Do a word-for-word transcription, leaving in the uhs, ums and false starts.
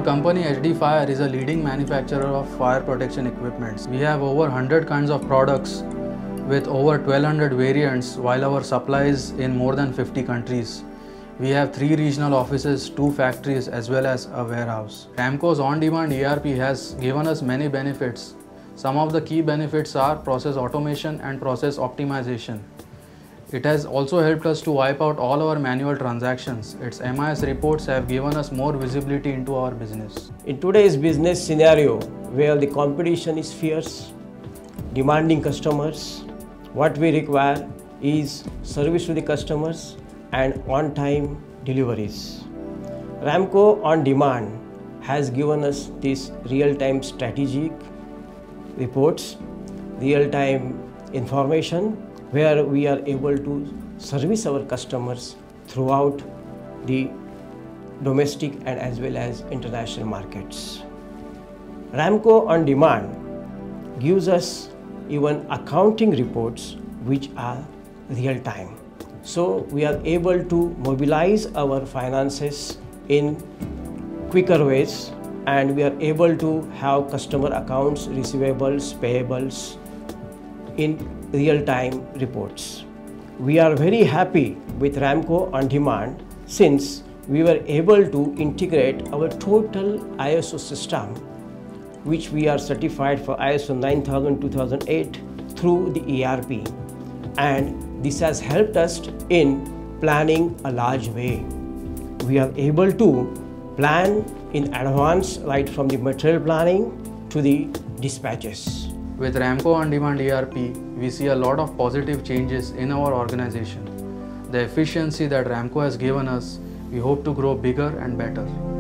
company H D Fire is a leading manufacturer of fire protection equipments. We have over one hundred kinds of products with over twelve hundred variants, while our supplies in more than fifty countries. We have three regional offices, two factories as well as a warehouse. Ramco's on-demand E R P has given us many benefits. Some of the key benefits are process automation and process optimization. It has also helped us to wipe out all our manual transactions. Its M I S reports have given us more visibility into our business. In today's business scenario, where the competition is fierce, demanding customers, what we require is service to the customers and on-time deliveries. Ramco On Demand has given us this real-time strategic reports, real-time information, where we are able to service our customers throughout the domestic and as well as international markets. Ramco On Demand gives us even accounting reports which are real-time. So we are able to mobilize our finances in quicker ways, and we are able to have customer accounts, receivables, payables in real-time reports. We are very happy with Ramco On Demand since we were able to integrate our total I S O system, which we are certified for I S O nine thousand two thousand eight through the E R P, and this has helped us in planning a large way. We are able to plan in advance, right from the material planning to the dispatches. With Ramco On Demand E R P, we see a lot of positive changes in our organization. The efficiency that Ramco has given us, we hope to grow bigger and better.